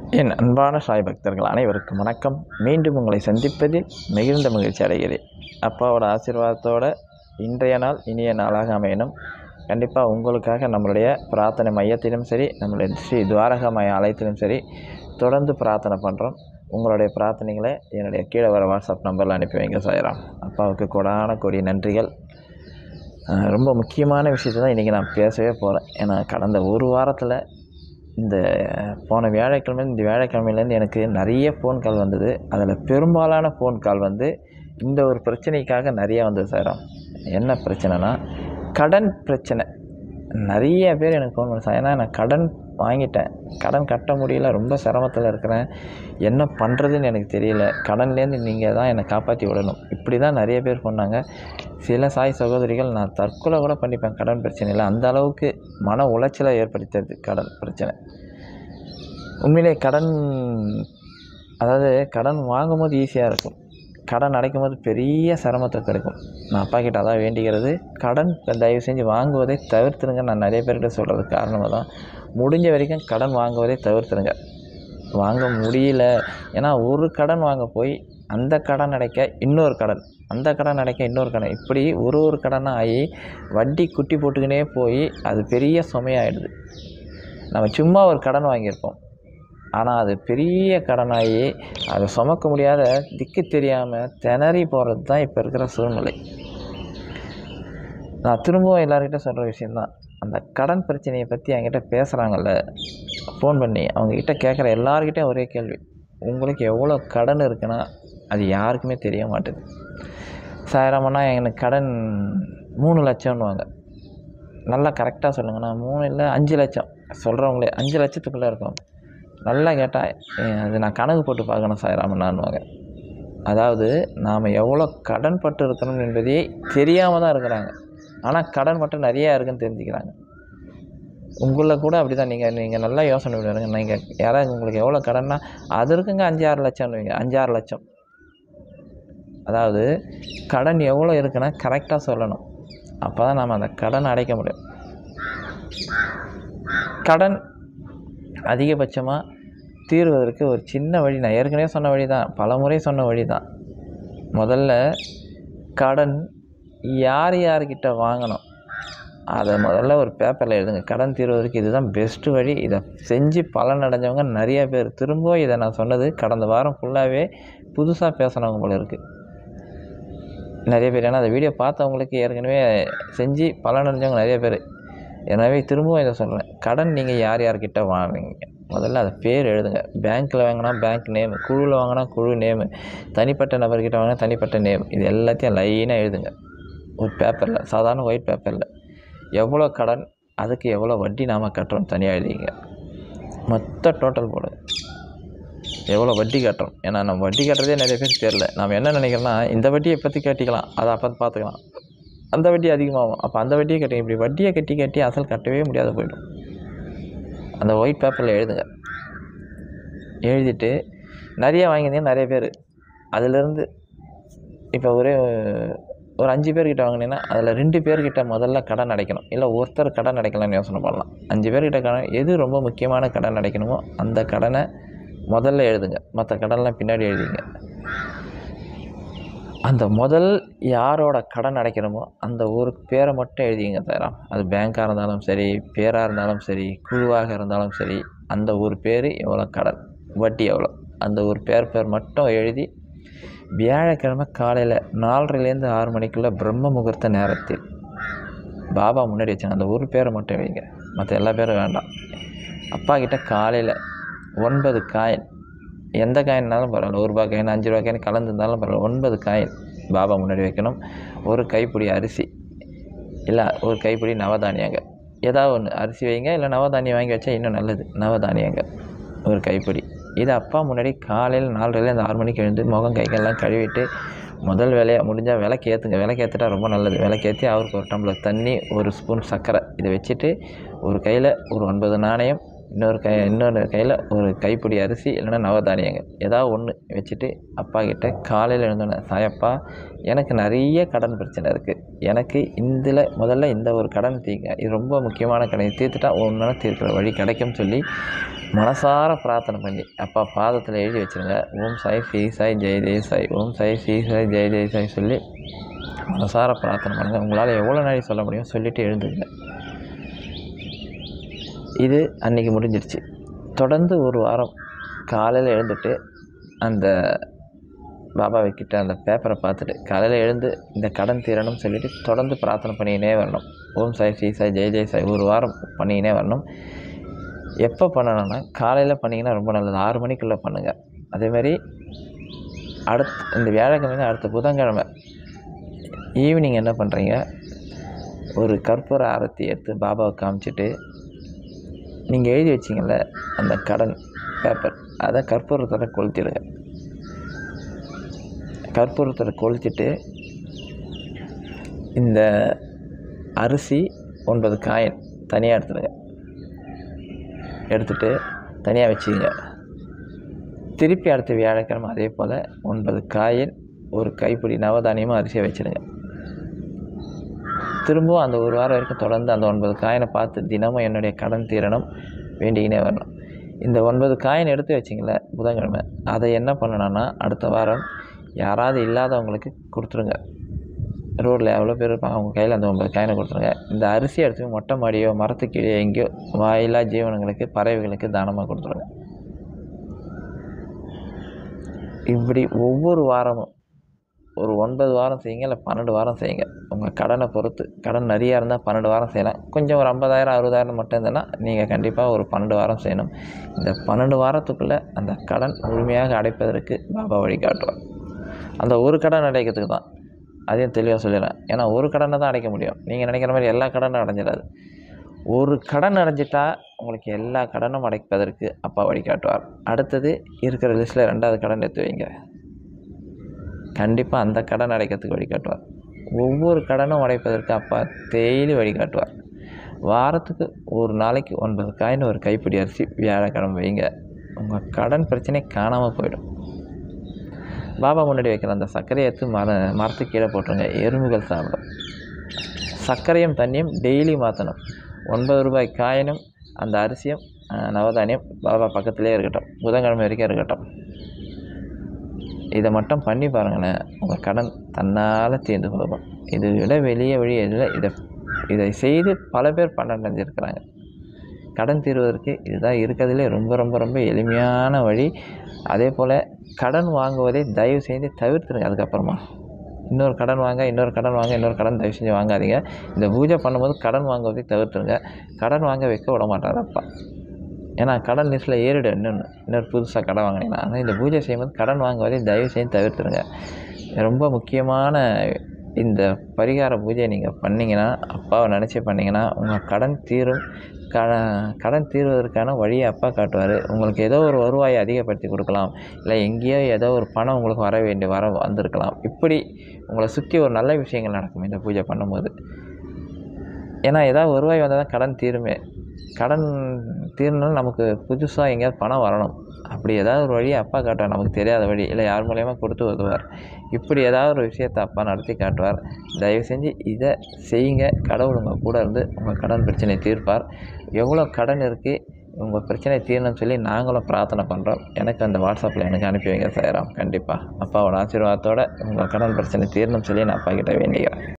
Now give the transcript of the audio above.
என் அன்பான சாய் பக்தர்கள் அனைவருக்கும் வணக்கம். மீண்டும் உங்களை சந்திப்பதில் மிகுந்த மகிழ்ச்சி அடைகிறேன். அப்பாவோட ஆசீர்வாதத்தோடு இன்றைய நாள் இனிய நாளாக அமையணும். கண்டிப்பாக உங்களுக்காக நம்மளுடைய பிரார்த்தனை மையத்திலும் சரி, நம்மளுடைய ஸ்ரீ துவாரகாமய ஆலயத்திலும் சரி தொடர்ந்து பிரார்த்தனை பண்ணுறோம். உங்களுடைய பிரார்த்தனைகளை என்னுடைய கீழே வர வாட்ஸ்அப் நம்பரில் அனுப்பி வைங்க சாய்ராம். அப்பாவுக்கு கொடான கொடி நன்றிகள். ரொம்ப முக்கியமான விஷயத்தை தான் இன்றைக்கி நான் பேசவே போகிறேன். ஏன்னா கடந்த ஒரு வாரத்தில் இந்த போன இந்த வியாழக்கிழமையிலேருந்து எனக்கு நிறைய ஃபோன் கால் வந்தது. அதில் பெரும்பாலான ஃபோன் கால் இந்த ஒரு பிரச்சனைக்காக நிறையா வந்தது சார். என்ன பிரச்சனைனா கடன் பிரச்சனை. நிறைய பேர் எனக்கு ஃபோன் பண்ண சார், ஏன்னா நான் கடன் வாங்கிட்டேன், கடன் கட்ட முடியல, ரொம்ப சிரமத்தில் இருக்கிறேன், என்ன பண்ணுறதுன்னு எனக்கு தெரியல, கடன்லேருந்து நீங்கள் தான் என்னை காப்பாற்றி விடணும், இப்படி தான் நிறைய பேர் சொன்னாங்க. சில சாய் சகோதரிகள் நான் தற்கொலை கூட பண்ணிப்பேன் கடன் பிரச்சனையில், அந்த அளவுக்கு மன உளைச்சலை ஏற்படுத்துறது கடன் பிரச்சனை. உண்மையிலே கடன் வாங்கும்போது ஈஸியாக இருக்கும், கடன் அடைக்கும் போது பெரிய சிரமத்தை கிடைக்கும். நான் அப்பா கிட்ட அதான் வேண்டிக்கிறது, கடன் தயவு செஞ்சு வாங்குவதை தவிர்த்துருங்க. நான் நிறைய பேர்கிட்ட சொல்கிறதுக்கு காரணமாக தான், முடிஞ்ச வரைக்கும் கடன் வாங்குவதை தவிர்த்துருங்க. வாங்க முடியல, ஏன்னா ஒரு கடன் வாங்க போய் அந்த கடன் அடைக்க இன்னொரு கடன், அந்த கடன் அடைக்க இன்னொரு கடன், இப்படி ஒரு கடனாக ஆகி வட்டி குட்டி போட்டுக்கினே போய் அது பெரிய சுமையாகிடுது. நம்ம சும்மா ஒரு கடன் வாங்கியிருப்போம், ஆனால் அது பெரிய கடனாகி அதை சுமக்க முடியாத திக்கு தெரியாமல் திணறி போகிறது தான் இப்போ இருக்கிற சூழ்நிலை. நான் திரும்பவும் எல்லார்கிட்ட சொல்கிற விஷயந்தான், அந்த கடன் பிரச்சனையை பற்றி என்கிட்ட பேசுகிறாங்கல்ல ஃபோன் பண்ணி, அவங்கக்கிட்ட கேட்குற எல்லார்கிட்டையும் ஒரே கேள்வி, உங்களுக்கு எவ்வளோ கடன் இருக்குன்னா அது யாருக்குமே தெரிய மாட்டேது. சாயிரமண்ணா எனக்கு கடன் 3 லட்சம்னுவாங்க. நல்லா கரெக்டாக சொல்லுங்கண்ணா. 3 இல்லை 5 லட்சம் சொல்கிறவங்களே 5 லட்சத்துக்குள்ளே இருக்கும். நல்லா கேட்டால் அது நான் கணக்கு போட்டு பார்க்கணும் சாய்ராமண்ணான்னுவாங்க. அதாவது நாம் எவ்வளோ கடன் பட்டு இருக்கணும் என்பதே தெரியாமல் தான் இருக்கிறாங்க, ஆனால் கடன் மட்டும் நிறையா இருக்குன்னு தெரிஞ்சுக்கிறாங்க. உங்களில் கூட அப்படி தான். நீங்கள் நல்லா யோசனை பண்ணுங்க. நீங்கள் யாராவது உங்களுக்கு எவ்வளோ கடன்னா அது இருக்குங்க 5-6 லட்சம்னுவீங்க. 5-6 லட்சம். அதாவது கடன் எவ்வளோ இருக்குன்னா கரெக்டாக சொல்லணும், அப்போ தான் நாம் அந்த கடனை அடைக்க முடியும். கடன் அதிகபட்சமாக தீர்வதற்கு ஒரு சின்ன வழி, நான் ஏற்கனவே சொன்ன வழி தான், பல முறை சொன்ன வழி தான். முதல்ல கடன் யார்கிட்ட வாங்கணும் அதை முதல்ல ஒரு பேப்பரில் எழுதுங்க. கடன் தீர்வதற்கு இதுதான் பெஸ்ட்டு வழி. இதை செஞ்சு பலன் அடைஞ்சவங்க நிறைய பேர். திரும்பவும் இதை நான் சொன்னது கடந்த வாரம் ஃபுல்லாகவே புதுசாக பேசுனவங்க போல இருக்குது நிறைய பேர். ஏன்னா அந்த வீடியோ பார்த்தவங்களுக்கு ஏற்கனவே செஞ்சு பலன் அடைஞ்சவங்க நிறைய பேர். எனவே திரும்பவும் இதை சொல்கிறேன், கடன் நீங்கள் யார்கிட்ட வாங்குறீங்க முதல்ல அதை பேர் எழுதுங்க. பேங்க்கில் வாங்கினா பேங்க் நேமு, குழுவில் வாங்கினா குழு நேமு, தனிப்பட்ட நபர்கிட்ட வாங்கினா தனிப்பட்ட நேம், இது எல்லாத்தையும் லைனாக எழுதுங்க ஒரு பேப்பரில், சாதாரண ஒயிட் பேப்பரில். எவ்வளோ கடன், அதுக்கு எவ்வளோ வட்டி நாம் கட்டுறோம் தனியாக எழுதிங்க. மொத்த டோட்டல் போடுங்க, எவ்வளோ வட்டி கட்டுறோம். ஏன்னா நம்ம வட்டி கட்டுறதே நிறைய பேருக்கு தெரியல. நம்ம என்ன நினைக்கிறோன்னா இந்த வட்டியை பற்றி கட்டிக்கலாம், அதை அப்போ பார்த்துக்கலாம், அந்த வட்டி அதிகமாகும், அப்போ அந்த வட்டியை கட்டி, இப்படி வட்டியை கட்டி அசல் கட்டவே முடியாத போய்டும். அந்த ஒயிட் பேப்பரில் எழுதுங்க. எழுதிட்டு நிறைய வாங்கியிருந்தீங்க நிறைய பேர், அதிலேருந்து இப்போ ஒரு 5 பேர்கிட்ட வாங்கினீங்கன்னா அதில் 2 பேர்கிட்ட முதல்ல கடன் அடைக்கணும், இல்லை ஒருத்தர் கடன் அடைக்கலாம்னு யோசனை பண்ணலாம். 5 பேர்கிட்ட கடன், எது ரொம்ப முக்கியமான கடன் அடைக்கணுமோ அந்த கடனை முதல்ல எழுதுங்க, மற்ற கடன்லாம் பின்னாடி எழுதிங்க. அந்த முதல் யாரோட கடன் அடைக்கணுமோ அந்த ஒரு பேரை மட்டும் எழுதிங்க தரோம். அது பேங்காக இருந்தாலும் சரி, பேராக இருந்தாலும் சரி, குழுவாக இருந்தாலும் சரி, அந்த ஒரு பேர் எவ்வளோ கடன், வட்டி எவ்வளோ, அந்த ஒரு பேர் மட்டும் எழுதி வியாழக்கிழமை காலையில் 4:30லேருந்து 6 மணிக்குள்ளே பிரம்ம முகூர்த்த நேரத்தில் பாபா முன்னாடி வச்சாங்க, அந்த ஒரு பேரை மட்டும் வைங்க, மற்ற எல்லா பேரும் வேண்டாம். அப்பா கிட்ட காலையில் 9 காயின், எந்த காயின்னாலும் பரவாயில்ல, 1 ரூபா காயின் 5 ரூபா காயின் கலந்துருந்தாலும் பரவாயில்ல, 9 காயின் பாபா முன்னாடி வைக்கணும். ஒரு கைப்பிடி அரிசி, இல்லை ஒரு கைப்பிடி நவதானியங்கள், ஏதாவது ஒன்று அரிசி வைங்க, இல்லை நவதானியம் வாங்கி வச்சா இன்னும் நல்லது. நவதானியங்கள் ஒரு கைப்பிடி, இது அப்பா முன்னாடி காலையில் 4:30லேருந்து 6 மணிக்கு எழுந்து முகம் கைகள்லாம் கழுவிட்டு முதல் வேலையாக முடிஞ்சால் விளக்கேற்றுங்க. விளக்கேற்றிட்டா ரொம்ப நல்லது. விளக்கேற்றி அவருக்கு ஒரு டம்ளர் தண்ணி, ஒரு ஸ்பூன் சர்க்கரை, இதை வச்சுட்டு ஒரு கையில் ஒரு 9 நாணயம், இன்னொரு கையில் ஒரு கைப்பிடி அரிசி இல்லைன்னா நவதானியங்கள் ஏதாவது ஒன்று வச்சுட்டு அப்பா கிட்ட காலையில் எழுந்தோன்னே, சாயப்பா எனக்கு நிறைய கடன் பிரச்சனை இருக்குது, எனக்கு முதல்ல இந்த ஒரு கடன் தீங்க, இது ரொம்ப முக்கியமான கடன், தீர்த்துட்டா ஒன்றுனா தீர்க்கிற வழி கிடைக்கும்னு சொல்லி மனசார பிரார்த்தனை பண்ணி அப்பா பாதத்தில் எழுதி வச்சுருங்க. ஓம் சாய் ஸ்ரீ சாய் ஜெய் ஜெய் சாய், ஓம் சாய் ஸ்ரீ சாய் ஜெய் ஜெய் சாய் சொல்லி மனசார பிரார்த்தனை பண்ணுங்கள். உங்களால் எவ்வளோ நாளை சொல்ல முடியும் சொல்லிவிட்டு எழுந்துங்க. இது அன்றைக்கி முடிஞ்சிடுச்சு. தொடர்ந்து ஒரு வாரம் காலையில் எழுந்துட்டு அந்த பாபாவைக்கிட்ட அந்த பேப்பரை பார்த்துட்டு காலையில் எழுந்து இந்த கடன் தீரணும்னு சொல்லிவிட்டு தொடர்ந்து பிரார்த்தனை பண்ணிக்கினே வரணும். ஓம் சாய் ஸ்ரீ சாய் ஜெய் ஜெய் சாய் ஒரு வாரம் பண்ணிக்கினே வரணும். எப்போ பண்ணணும்னா காலையில் பண்ணிங்கன்னா ரொம்ப நல்லது, 6 மணிக்குள்ளே பண்ணுங்கள். அதேமாதிரி இந்த வியாழக்கிழமை அடுத்த புதன்கிழமை ஈவினிங் என்ன பண்ணுறீங்க, ஒரு கற்பூர ஆரத்தி எடுத்து பாபாவை காமிச்சிட்டு நீங்கள் எழுதி வச்சிங்கள்ல அந்த கடன் பேப்பர், அதை கற்பூரத்தில் கொளுத்திடுங்க. கற்பூரத்தில் கொளுத்திட்டு இந்த அரிசி 9 காயின் தனியாக எடுத்துடுங்க. எடுத்துகிட்டு தனியாக வச்சுக்கோங்க. திருப்பி அடுத்த வியாழக்கிழமை அதே போல் 9 காயின் ஒரு கைப்பிடி நவதானியமும் அரிசியை வச்சுடுங்க. திரும்பவும் அந்த ஒரு வாரம் வரைக்கும் தொடர்ந்து அந்த 9 காயினை பார்த்து தினமும் என்னுடைய கடன் தீரணும் வேண்டிக்கினே வரணும். இந்த 9 காயின் எடுத்து வச்சிங்கள புதன்கிழமை, அதை என்ன பண்ணணும்னா அடுத்த வாரம் யாராவது இல்லாதவங்களுக்கு கொடுத்துருங்க. ரோட்டில் எவ்வளோ பேர் இருப்பாங்க, அவங்க கையில் அந்த 9 காயினை கொடுத்துருங்க. இந்த அரிசி எடுத்து மொட்டை மாடியோ மரத்துக்கீழே எங்கேயோ வாயிலா ஜீவனங்களுக்கு பறவைகளுக்கு தானமாக கொடுத்துருங்க. இப்படி ஒவ்வொரு வாரமும் ஒரு 9 வாரம் செய்யுங்க, இல்லை 12 வாரம் செய்யுங்க. உங்கள் கடனை பொறுத்து, கடன் நிறையா இருந்தால் 12 வாரம் செய்யலாம். கொஞ்சம் ஒரு 50,000 60,000 மட்டும் இருந்ததுன்னா நீங்கள் கண்டிப்பாக ஒரு 12 வாரம் செய்யணும். இந்த 12 வாரத்துக்குள்ளே அந்த கடன் முழுமையாக அடைப்பதற்கு பாபா வழிகாட்டுவார். அந்த ஒரு கடன் அடைக்கிறதுக்கு தான், அதையும் தெளிவாக சொல்லிடுறேன். ஏன்னா ஒரு கடனை தான் அடைக்க முடியும். நீங்கள் நினைக்கிற மாதிரி எல்லா கடனும் அடைஞ்சிடாது. ஒரு கடன் அடைஞ்சிட்டா உங்களுக்கு எல்லா கடனும் அடைப்பதற்கு அப்பா வழிகாட்டுவார். அடுத்தது இருக்கிற லிஸ்ட்டில் 2வது கடன் எடுத்து வைங்க. கண்டிப்பாக அந்த கடன் அடைக்கிறதுக்கு வழிகாட்டுவார். ஒவ்வொரு கடனும் அடைப்பதற்கு அப்பா டெய்லி வழிகாட்டுவார். வாரத்துக்கு ஒரு நாளைக்கு 9 காயின் ஒரு கைப்பிடி அரிசி வியாழக்கிழமை வைங்க. உங்கள் கடன் பிரச்சனை காணாமல் போயிடும். பாபா முன்னாடி வைக்கிற அந்த சர்க்கரையை எடுத்து மரத்துக்கு கீழே போட்டுருங்க. எறும்புகள் சாப்பிடும். சர்க்கரையும் தண்ணியும் டெய்லி மாற்றணும். 9 ரூபாய் காயினும் அந்த அரிசியும் நவதானியம் பாபா பக்கத்துலேயே இருக்கட்டும், புதன்கிழமை வரைக்கும் இருக்கட்டும். இதை மட்டும் பண்ணி பாருங்களேன், உங்கள் கடன் தன்னால் தீர்ந்து போகும். இதை விட வெளியே வழி எதில் இதை செய்து பல பேர் பன்னடைஞ்சிருக்கிறாங்க. கடன் தீர்வதற்கு இதுதான் இருக்கிறதுலே ரொம்ப ரொம்ப ரொம்ப எளிமையான வழி. அதே போல் கடன் வாங்குவதை தயவு செய்து தவிர்த்துருங்க. அதுக்கப்புறமா இன்னொரு கடன் தயவு செஞ்சு வாங்காதீங்க. இந்த பூஜை பண்ணும்போது கடன் வாங்குவதை தவிர்த்துருங்க. கடன் வாங்க வைக்க விட மாட்டார் அப்பா. ஏன்னா கடன் லிஸ்ட்டில் ஏறிடும். இன்னொரு புதுசாக கடன் வாங்கினீங்கன்னா. ஆனால் இந்த பூஜை செய்யும்போது கடன் வாங்குவதை தயவு செய்து தவிர்த்துருங்க. ரொம்ப முக்கியமான இந்த பரிகார பூஜையை நீங்கள் பண்ணிங்கன்னா, அப்பாவை நினச்சி பண்ணிங்கன்னா உங்கள் கடன் தீரும். கடன் தீர்வதற்கான வழியை அப்பா காட்டுவார். உங்களுக்கு ஏதோ ஒரு வருவாயை அதிகப்படுத்தி கொடுக்கலாம், இல்லை எங்கேயோ ஏதோ ஒரு பணம் உங்களுக்கு வந்திருக்கலாம். இப்படி உங்களை சுற்றி ஒரு நல்ல விஷயங்கள் நடக்கும் இந்த பூஜை பண்ணும்போது. ஏன்னா ஏதாவது வருவாய் வந்தால் தான் கடன் தீருமே. கடன் தீர்னாலும் நமக்கு புதுசாக எங்கேயாவது பணம் வரணும். அப்படி ஏதாவது ஒரு வழியை அப்பா காட்டுவார். நமக்கு தெரியாத வழி, இல்லை யார் மூலயமா கொடுத்து உதவுவார். இப்படி ஏதாவது ஒரு விஷயத்தை அப்பா நடத்தி காட்டுவார். தயவு செஞ்சு இதை செய்யுங்க. கடவுள் உங்கள் கூட இருந்து உங்கள் கடன் பிரச்சனையை தீர்ப்பார். எவ்வளோ கடன் இருக்குது, உங்கள் பிரச்சனை தீரணும்னு சொல்லி நாங்களும் பிரார்த்தனை பண்ணுறோம். எனக்கு அந்த வாட்ஸ்அப்பில் எனக்கு அனுப்பி வைங்க சாய்ராம். கண்டிப்பாக அப்பாவோட ஆசீர்வாதத்தோடு உங்கள் கடன் பிரச்சனை தீரணும்னு சொல்லி நான் அப்பா கிட்ட வேண்டிக்கிறேன்.